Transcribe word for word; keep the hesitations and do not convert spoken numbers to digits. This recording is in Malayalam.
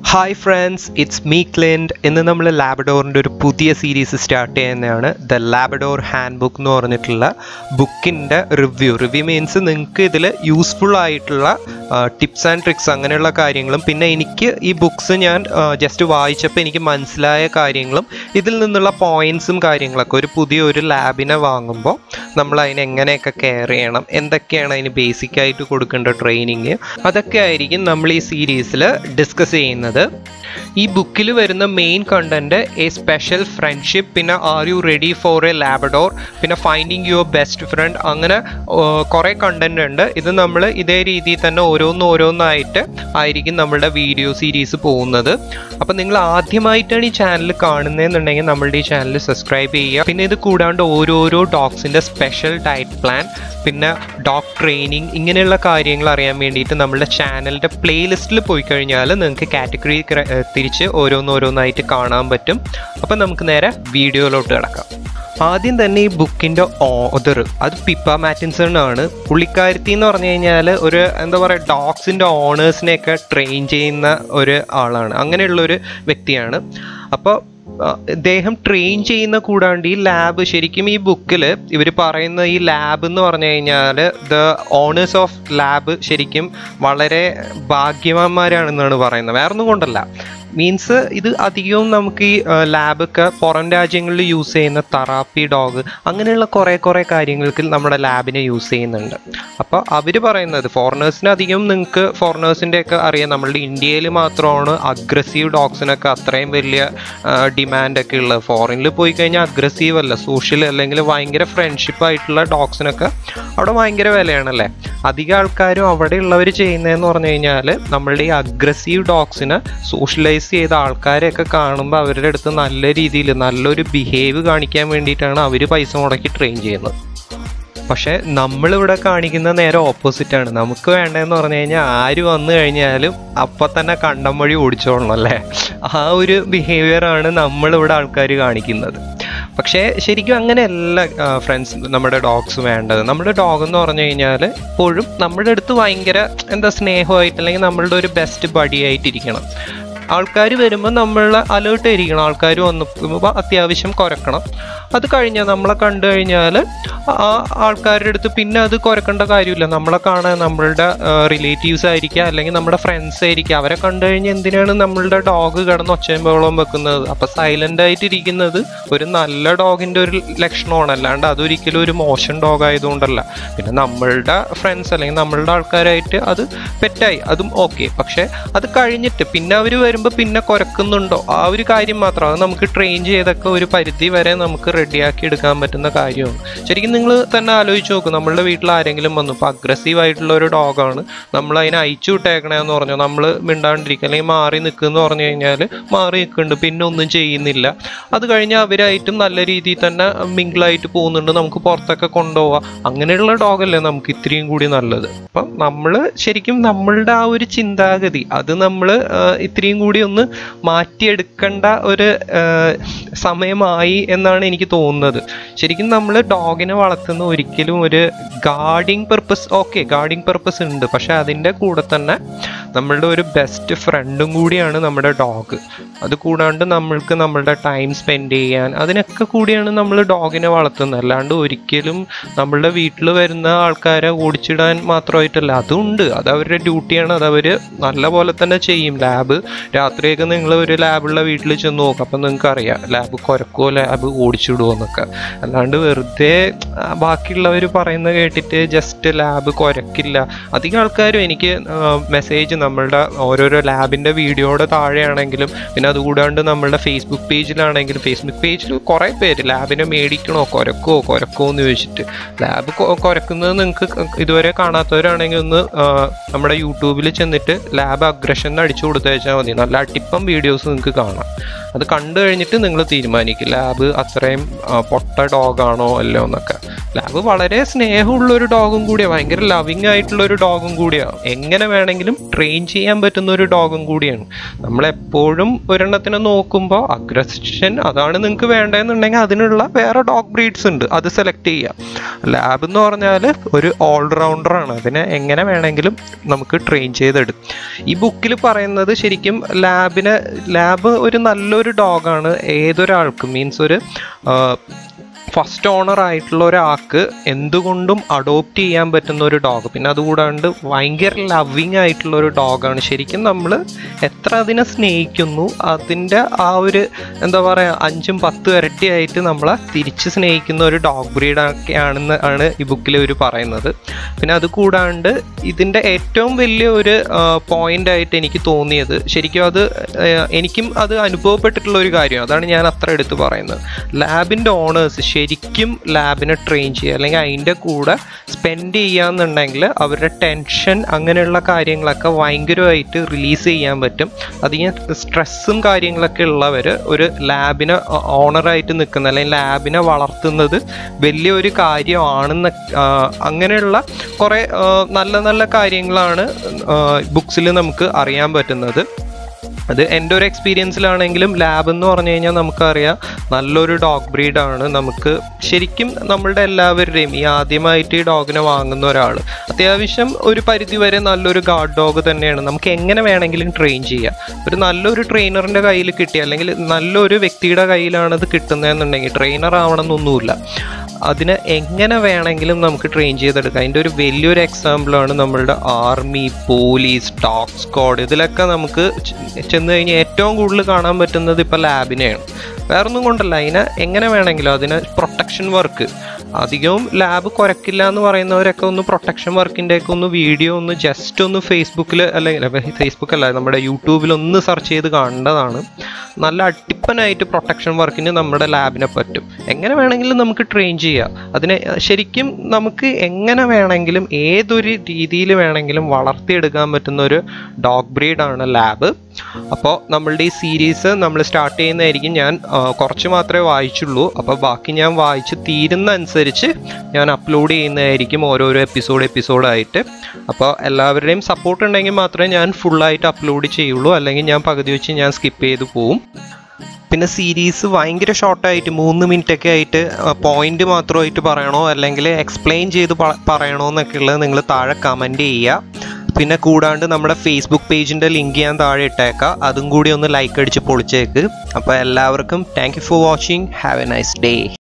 Hi friends, it's me Clint. ഇന്ന് നമ്മൾ ലാബ്രഡോറിൻ്റെ ഒരു പുതിയ സീരീസ് സ്റ്റാർട്ട് ചെയ്യുന്നതാണ് ദ ലാബ്രഡോർ ഹാൻഡ് ബുക്ക് എന്ന് പറഞ്ഞിട്ടുള്ള ബുക്കിൻ്റെ റിവ്യൂ റിവ്യൂ മീൻസ് നിങ്ങൾക്ക് ഇതിൽ യൂസ്ഫുൾ ആയിട്ടുള്ള ടിപ്സ് ആൻഡ് ട്രിക്സ് അങ്ങനെയുള്ള കാര്യങ്ങളും പിന്നെ എനിക്ക് ഈ ബുക്സ് ഞാൻ ജസ്റ്റ് വായിച്ചപ്പോൾ എനിക്ക് മനസ്സിലായ കാര്യങ്ങളും ഇതിൽ നിന്നുള്ള പോയിൻറ്സും കാര്യങ്ങളൊക്കെ ഒരു പുതിയ ഒരു ലാബിനെ വാങ്ങുമ്പോൾ നമ്മൾ അതിനെ എങ്ങനെയൊക്കെ കെയർ ചെയ്യണം, എന്തൊക്കെയാണ് അതിന് ബേസിക്കായിട്ട് കൊടുക്കേണ്ട ട്രെയിനിങ്, അതൊക്കെ ആയിരിക്കും നമ്മൾ ഈ സീരീസിൽ ഡിസ്കസ് ചെയ്യുന്നത്. ഈ ബുക്കിൽ വരുന്ന main content a special friendship, പിന്നെ are you ready for a Labrador, പിന്നെ ഫൈൻഡിങ് യുവർ ബെസ്റ്റ് ഫ്രണ്ട്, അങ്ങനെ കുറേ കണ്ടന്റ് ഉണ്ട്. ഇത് നമ്മൾ ഇതേ രീതിയിൽ തന്നെ ഓരോന്ന് ഓരോന്നായിട്ട് ആയിരിക്കും നമ്മളുടെ വീഡിയോ സീരീസ് പോകുന്നത്. അപ്പം നിങ്ങൾ ആദ്യമായിട്ടാണ് ഈ ചാനൽ കാണുന്നതെന്നുണ്ടെങ്കിൽ നമ്മളുടെ ഈ ചാനൽ സബ്സ്ക്രൈബ് ചെയ്യുക. പിന്നെ ഇത് കൂടാണ്ട് ഓരോരോ ഡോഗ്സിൻ്റെ സ്പെഷ്യൽ ഡയറ്റ് പ്ലാൻ, പിന്നെ ഡോഗ് ട്രെയിനിങ്, ഇങ്ങനെയുള്ള കാര്യങ്ങൾ അറിയാൻ വേണ്ടിയിട്ട് നമ്മളുടെ ചാനലിൻ്റെ പ്ലേലിസ്റ്റിൽ പോയി കഴിഞ്ഞാൽ നിങ്ങൾക്ക് കാറ്റഗറി തിരിച്ച് ഓരോന്നോരോന്നായിട്ട് കാണാൻ പറ്റും. അപ്പം നമുക്ക് നേരെ വീഡിയോയിലോട്ട് കിടക്കാം. ആദ്യം തന്നെ ഈ ബുക്കിൻ്റെ ഓതർ അത് പിപ്പ മാറ്റിൻസൺ ആണ്. പുള്ളിക്കാരത്തി എന്ന് പറഞ്ഞു കഴിഞ്ഞാൽ ഒരു എന്താ പറയുക ഡോഗ്സിൻ്റെ ഓണേഴ്സിനെയൊക്കെ ട്രെയിൻ ചെയ്യുന്ന ഒരു ആളാണ്, അങ്ങനെയുള്ളൊരു വ്യക്തിയാണ്. അപ്പോൾ അദ്ദേഹം ട്രെയിൻ ചെയ്യുന്ന കൂടാണ്ട് ഈ ലാബ് ശരിക്കും ഈ ബുക്കിൽ ഇവർ പറയുന്ന ഈ ലാബ് എന്ന് പറഞ്ഞു കഴിഞ്ഞാൽ ദ ഓണേഴ്സ് ഓഫ് ലാബ് ശരിക്കും വളരെ ഭാഗ്യവാന്മാരാണെന്നാണ് പറയുന്നത്. വേറെ ഒന്നും കൊണ്ടല്ല, മീൻസ് ഇത് അധികവും നമുക്ക് ഈ ലാബൊക്കെ പുറം രാജ്യങ്ങളിൽ യൂസ് ചെയ്യുന്ന തെറാപ്പി ഡോഗ് അങ്ങനെയുള്ള കുറേ കുറേ കാര്യങ്ങൾക്ക് നമ്മുടെ ലാബിനെ യൂസ് ചെയ്യുന്നുണ്ട്. അപ്പോൾ അവർ പറയുന്നത് ഫോറിനേഴ്സിന് അധികം നിങ്ങൾക്ക് ഫോറിനേഴ്സിൻ്റെയൊക്കെ അറിയാം, നമ്മളുടെ ഇന്ത്യയിൽ മാത്രമാണ് അഗ്രസീവ് ഡോഗ്സിനൊക്കെ അത്രയും വലിയ ഡിമാൻഡൊക്കെ ഉള്ളത്. ഫോറിനിൽ പോയി കഴിഞ്ഞാൽ അഗ്രസീവ് അല്ല, സോഷ്യൽ അല്ലെങ്കിൽ ഭയങ്കര ഫ്രണ്ട്ഷിപ്പ് ആയിട്ടുള്ള ഡോഗ്സിനൊക്കെ അവിടെ ഭയങ്കര വിലയാണല്ലേ. അധികം ആൾക്കാരും അവിടെ ഉള്ളവർ ചെയ്യുന്നതെന്ന് പറഞ്ഞു കഴിഞ്ഞാൽ നമ്മളുടെ ഈ അഗ്രസീവ് ഡോഗ്സിനെ സോഷ്യലൈസ് ചെയ്ത ആൾക്കാരെയൊക്കെ കാണുമ്പോൾ അവരുടെ അടുത്ത് നല്ല രീതിയിൽ നല്ലൊരു ബിഹേവ് കാണിക്കാൻ വേണ്ടിയിട്ടാണ് അവർ പൈസ മുടക്കി ട്രെയിൻ ചെയ്യുന്നത്. പക്ഷേ നമ്മളിവിടെ കാണിക്കുന്ന നേരെ ഓപ്പോസിറ്റാണ്. നമുക്ക് വേണ്ടതെന്ന് പറഞ്ഞു കഴിഞ്ഞാൽ ആര് വന്നു കഴിഞ്ഞാലും അപ്പം തന്നെ കണ്ടം വഴി ഓടിച്ചോളണം അല്ലേ, ആ ഒരു ബിഹേവിയറാണ് നമ്മളിവിടെ ആൾക്കാർ കാണിക്കുന്നത്. പക്ഷേ ശരിക്കും അങ്ങനെയല്ല ഫ്രണ്ട്സ് നമ്മുടെ ഡോഗ്സ് വേണ്ടത്. നമ്മുടെ ഡോഗ് എന്ന് പറഞ്ഞു കഴിഞ്ഞാൽ എപ്പോഴും നമ്മുടെ അടുത്ത് ഭയങ്കര എന്താ സ്നേഹമായിട്ട് അല്ലെങ്കിൽ നമ്മളുടെ ഒരു ബെസ്റ്റ് ബഡിയായിട്ടിരിക്കണം. ആൾക്കാർ വരുമ്പോൾ നമ്മൾ അലേർട്ട് ആയിരിക്കണം. ആൾക്കാർ വന്നപ്പോൾ അത്യാവശ്യം കുരക്കണം. അത് കഴിഞ്ഞാൽ നമ്മളെ കണ്ടു കഴിഞ്ഞാൽ ആ ആൾക്കാരുടെ അടുത്ത് പിന്നെ അത് കുരക്കേണ്ട കാര്യമില്ല. നമ്മളെ കാണാൻ നമ്മളുടെ റിലേറ്റീവ്സ് ആയിരിക്കുക അല്ലെങ്കിൽ നമ്മുടെ ഫ്രണ്ട്സ് ആയിരിക്കുക, അവരെ കണ്ടു കഴിഞ്ഞാൽ എന്തിനാണ് നമ്മളുടെ ഡോഗ് കിടന്ന് ഒച്ചയും ബഹളവും വെക്കുന്നത്? അപ്പം സൈലൻ്റ് ആയിട്ടിരിക്കുന്നത് ഒരു നല്ല ഡോഗിൻ്റെ ഒരു ലക്ഷണമാണ്, അല്ലാണ്ട് അതൊരിക്കലും ഒരു മോശം ഡോഗ് ആയതുകൊണ്ടല്ല. പിന്നെ നമ്മളുടെ ഫ്രണ്ട്സ് അല്ലെങ്കിൽ നമ്മളുടെ ആൾക്കാരായിട്ട് അത് പെറ്റായി, അതും ഓക്കെ. പക്ഷേ അത് കഴിഞ്ഞിട്ട് പിന്നെ അവർ വരുമ്പോൾ പിന്നെ കുരക്കുന്നുണ്ടോ ആ ഒരു കാര്യം മാത്രം അത് നമുക്ക് ട്രെയിൻ ചെയ്തൊക്കെ ഒരു പരിധി വരെ നമുക്ക് റെഡിയാക്കി എടുക്കാൻ പറ്റുന്ന കാര്യമാണ്. ശരിക്കും നിങ്ങൾ തന്നെ ആലോചിച്ച് നോക്കും, നമ്മളുടെ വീട്ടിൽ ആരെങ്കിലും വന്നു ഇപ്പോൾ അഗ്രസീവ് ആയിട്ടുള്ള ഒരു ഡോഗാണ്, നമ്മൾ അതിനെ അയച്ചു വിട്ടേക്കണേന്ന് പറഞ്ഞു നമ്മൾ മിണ്ടാണ്ടിരിക്കുക അല്ലെങ്കിൽ മാറി നിൽക്കുമെന്ന് പറഞ്ഞു കഴിഞ്ഞാൽ മാറി നിൽക്കുന്നുണ്ട്, പിന്നെ ഒന്നും ചെയ്യുന്നില്ല. അത് കഴിഞ്ഞാൽ അവരായിട്ടും നല്ല രീതിയിൽ തന്നെ മിങ്കിളായിട്ട് പോകുന്നുണ്ട്, നമുക്ക് പുറത്തൊക്കെ കൊണ്ടുപോവാം. അങ്ങനെയുള്ള ഡോഗല്ലേ നമുക്ക് ഇത്രയും കൂടി നല്ലത്. അപ്പം നമ്മൾ ശരിക്കും നമ്മളുടെ ആ ഒരു ചിന്താഗതി അത് നമ്മൾ ഇത്രയും കൂടി ഒന്ന് മാറ്റിയെടുക്കേണ്ട ഒരു സമയമായി എന്നാണ് എനിക്ക് തോന്നുന്നത്. ശരിക്കും നമ്മൾ ഡോഗിനെ വളർത്തുന്ന ഒരിക്കലും ഒരു guarding purpose, okay guarding purpose ഉണ്ട്, പക്ഷെ അതിൻ്റെ കൂടെ തന്നെ നമ്മളുടെ ഒരു ബെസ്റ്റ് ഫ്രണ്ടും കൂടിയാണ് നമ്മുടെ ഡോഗ്. അത് കൂടാണ്ട് നമ്മൾക്ക് നമ്മളുടെ ടൈം സ്പെൻഡ് ചെയ്യാൻ അതിനൊക്കെ കൂടിയാണ് നമ്മൾ ഡോഗിനെ വളർത്തുന്നത്. അല്ലാണ്ട് ഒരിക്കലും നമ്മളുടെ വീട്ടിൽ വരുന്ന ആൾക്കാരെ ഓടിച്ചിടാൻ മാത്രമായിട്ടല്ല, അതുണ്ട്, അത് അവരുടെ ഡ്യൂട്ടിയാണ്, അത് അവർ നല്ല പോലെ തന്നെ ചെയ്യും. ലാബ് രാത്രിയൊക്കെ നിങ്ങൾ ഒരു ലാബുള്ള വീട്ടിൽ ചെന്ന് നോക്കും, അപ്പം നിങ്ങൾക്ക് അറിയാം ലാബ് കുരക്കോ ലാബ് ഓടിച്ചിടുമോ എന്നൊക്കെ. അല്ലാണ്ട് വെറുതെ ബാക്കിയുള്ളവർ പറയുന്നത് കേട്ടിട്ട് ജസ്റ്റ് ലാബ് കുരക്കില്ല. അധികം ആൾക്കാരും എനിക്ക് മെസ്സേജ് നമ്മളുടെ ഓരോരോ ലാബിൻ്റെ വീഡിയോയുടെ താഴെയാണെങ്കിലും പിന്നെ അതുകൂടാണ്ട് നമ്മളുടെ ഫേസ്ബുക്ക് പേജിലാണെങ്കിലും ഫേസ്ബുക്ക് പേജിൽ കുറേ പേര് ലാബിനെ മേടിക്കണോ കുരക്കോ കുരക്കോ എന്ന് ചോദിച്ചിട്ട്. ലാബ് കുരക്കുന്നത് നിങ്ങൾക്ക് ഇതുവരെ കാണാത്തവരാണെങ്കിൽ ഒന്ന് നമ്മുടെ യൂട്യൂബിൽ ചെന്നിട്ട് ലാബ് അഗ്രഷൻ അടിച്ചു കൊടുത്തേച്ചാൽ മതി, നല്ല അടിപ്പം വീഡിയോസ് നിങ്ങൾക്ക് കാണാം. അത് കണ്ടു കഴിഞ്ഞിട്ട് നിങ്ങൾ തീരുമാനിക്കും ലാബ് അത്രയും പൊട്ട ഡോഗാണോ അല്ലോ എന്നൊക്കെ. ലാബ് വളരെ സ്നേഹമുള്ളൊരു ഡോഗും കൂടിയാണ്, ഭയങ്കര ലവിങ് ആയിട്ടുള്ളൊരു ഡോഗും കൂടിയാണ്, എങ്ങനെ വേണമെങ്കിലും ട്രെയിൻ ചെയ്യാൻ പറ്റുന്ന ഒരു ഡോഗും കൂടിയാണ്. നമ്മളെപ്പോഴും ഒരെണ്ണത്തിനെ നോക്കുമ്പോൾ അഗ്രഷൻ അതാണ് നിങ്ങൾക്ക് വേണ്ടതെന്നുണ്ടെങ്കിൽ അതിനുള്ള വേറെ ഡോഗ് ബ്രീഡ്സ് ഉണ്ട്, അത് സെലക്ട് ചെയ്യുക. ലാബ് എന്ന് പറഞ്ഞാൽ ഒരു ഓൾറൗണ്ടറാണ്, അതിനെ എങ്ങനെ വേണമെങ്കിലും നമുക്ക് ട്രെയിൻ ചെയ്തെടുക്കും. ഈ ബുക്കിൽ പറയുന്നത് ശരിക്കും ലാബിനെ ലാബ് ഒരു നല്ലൊരു ഡോഗാണ് ഏതൊരാൾക്കും, മീൻസ് ഒരു ഫസ്റ്റ് ഓണർ ആയിട്ടുള്ള ഒരാൾക്ക് എന്തുകൊണ്ടും അഡോപ്റ്റ് ചെയ്യാൻ പറ്റുന്ന ഒരു ഡോഗ്. പിന്നെ അതുകൂടാണ്ട് ഭയങ്കര ലവിങ് ആയിട്ടുള്ള ഒരു ഡോഗാണ്. ശരിക്കും നമ്മൾ എത്ര അതിനെ സ്നേഹിക്കുന്നു അതിൻ്റെ ആ ഒരു എന്താ പറയുക അഞ്ചും പത്തും ഇരട്ടിയായിട്ട് നമ്മളെ തിരിച്ച് സ്നേഹിക്കുന്ന ഒരു ഡോഗ് ബ്രീഡൊക്കെ ആണെന്ന് ആണ് ഈ ബുക്കിൽ ഇവർ പറയുന്നത്. പിന്നെ അത് കൂടാണ്ട് ഇതിൻ്റെ ഏറ്റവും വലിയ ഒരു പോയിന്റ് ആയിട്ട് എനിക്ക് തോന്നിയത്, ശരിക്കും അത് എനിക്കും അത് അനുഭവപ്പെട്ടിട്ടുള്ള ഒരു കാര്യം, അതാണ് ഞാൻ അത്ര എടുത്ത് പറയുന്നത്. ലാബിൻ്റെ ഓണേഴ്സ് ശരിക്കും ലാബിനെ ട്രെയിൻ ചെയ്യുക അല്ലെങ്കിൽ അതിൻ്റെ കൂടെ സ്പെൻഡ് ചെയ്യാന്നുണ്ടെങ്കിൽ അവരുടെ ടെൻഷൻ അങ്ങനെയുള്ള കാര്യങ്ങളൊക്കെ ഭയങ്കരമായിട്ട് റിലീസ് ചെയ്യാൻ പറ്റും. അധികം സ്ട്രെസ്സും കാര്യങ്ങളൊക്കെ ഉള്ളവർ ഒരു ലാബിനെ ഓണറായിട്ട് നിൽക്കുന്ന അല്ലെങ്കിൽ ലാബിനെ വളർത്തുന്നത് വലിയൊരു കാര്യമാണെന്ന് അങ്ങനെയുള്ള കുറേ നല്ല നല്ല കാര്യങ്ങളാണ് ബുക്സിൽ നമുക്ക് അറിയാൻ പറ്റുന്നത്. അത് എൻ്റെ ഒരു എക്സ്പീരിയൻസിലാണെങ്കിലും ലാബ് എന്ന് പറഞ്ഞു കഴിഞ്ഞാൽ നമുക്കറിയാം നല്ലൊരു ഡോഗ് ബ്രീഡാണ്. നമുക്ക് ശരിക്കും നമ്മളുടെ എല്ലാവരുടെയും ഈ ആദ്യമായിട്ട് ഈ ഡോഗിനെ വാങ്ങുന്ന ഒരാൾ അത്യാവശ്യം ഒരു പരിധി വരെ നല്ലൊരു ഗാർഡ് ഡോഗ് തന്നെയാണ്. നമുക്ക് എങ്ങനെ വേണമെങ്കിലും ട്രെയിൻ ചെയ്യാം. ഒരു നല്ലൊരു ട്രെയിനറിൻ്റെ കയ്യിൽ കിട്ടിയ അല്ലെങ്കിൽ നല്ലൊരു വ്യക്തിയുടെ കയ്യിലാണ് അത് കിട്ടുന്നതെന്നുണ്ടെങ്കിൽ ട്രെയിനർ ആവണമെന്നൊന്നുമില്ല, അതിനെ എങ്ങനെ വേണമെങ്കിലും നമുക്ക് ട്രെയിൻ ചെയ്തെടുക്കാം. അതിൻ്റെ ഒരു വലിയൊരു എക്സാമ്പിളാണ് നമ്മളുടെ ആർമി, പോലീസ്, ഡോഗ് സ്ക്വാഡ്. ഇതിലൊക്കെ നമുക്ക് ചെന്ന് കഴിഞ്ഞാൽ ഏറ്റവും കൂടുതൽ കാണാൻ പറ്റുന്നത് ഇപ്പോൾ ലാബിനെയാണ്. വേറൊന്നും കൊണ്ടല്ല, അതിനെ എങ്ങനെ വേണമെങ്കിലും അതിനെ പ്രൊട്ടക്ഷൻ വർക്ക് അധികവും ലാബ് കുരക്കില്ല എന്ന് പറയുന്നവരൊക്കെ ഒന്ന് പ്രൊട്ടക്ഷൻ വർക്കിൻ്റെയൊക്കെ ഒന്ന് വീഡിയോ ഒന്ന് ജസ്റ്റ് ഒന്ന് ഫേസ്ബുക്കിൽ അല്ലെങ്കിൽ ഫേസ്ബുക്ക് അല്ല നമ്മുടെ യൂട്യൂബിൽ ഒന്ന് സെർച്ച് ചെയ്ത് കാണേണ്ടതാണ്. നല്ല അടിപ്പനായിട്ട് പ്രൊട്ടക്ഷൻ വർക്കിന് നമ്മുടെ ലാബിനെ പറ്റും. എങ്ങനെ വേണമെങ്കിലും നമുക്ക് ട്രെയിൻ ചെയ്യാം അതിനെ. ശരിക്കും നമുക്ക് എങ്ങനെ വേണമെങ്കിലും ഏതൊരു രീതിയിൽ വേണമെങ്കിലും വളർത്തിയെടുക്കാൻ പറ്റുന്ന ഒരു ഡോഗ് ബ്രീഡാണ് ലാബ്. അപ്പോൾ നമ്മളുടെ ഈ സീരീസ് നമ്മൾ സ്റ്റാർട്ട് ചെയ്യുന്നതായിരിക്കും. ഞാൻ കുറച്ച് മാത്രമേ വായിച്ചുള്ളൂ, അപ്പോൾ ബാക്കി ഞാൻ വായിച്ച് തീരുന്ന അനുസരിച്ച് ഞാൻ അപ്ലോഡ് ചെയ്യുന്നതായിരിക്കും ഓരോരോ എപ്പിസോഡ് എപ്പിസോഡായിട്ട്. അപ്പോൾ എല്ലാവരുടെയും സപ്പോർട്ട് ഉണ്ടെങ്കിൽ മാത്രമേ ഞാൻ ഫുള്ളായിട്ട് അപ്ലോഡ് ചെയ്യുള്ളൂ, അല്ലെങ്കിൽ ഞാൻ പകുതി വെച്ച് ഞാൻ സ്കിപ്പ് ചെയ്ത് പോവും. പിന്നെ സീരീസ് ഭയങ്കര ഷോർട്ടായിട്ട് മൂന്ന് മിനിറ്റൊക്കെ ആയിട്ട് പോയിന്റ് മാത്രമായിട്ട് പറയണോ അല്ലെങ്കിൽ എക്സ്പ്ലെയിൻ ചെയ്ത് പറയണോ എന്നൊക്കെ ഉള്ളത് നിങ്ങൾ താഴെ കമൻറ്റ് ചെയ്യുക. പിന്നെ കൂടാണ്ട് നമ്മുടെ ഫേസ്ബുക്ക് പേജിൻ്റെ ലിങ്ക് ഞാൻ താഴെ ഇട്ടേക്കാം, അതും കൂടി ഒന്ന് ലൈക്ക് അടിച്ച് പൊളിച്ചേക്ക്. അപ്പോൾ എല്ലാവർക്കും thank you for watching. Have a nice day.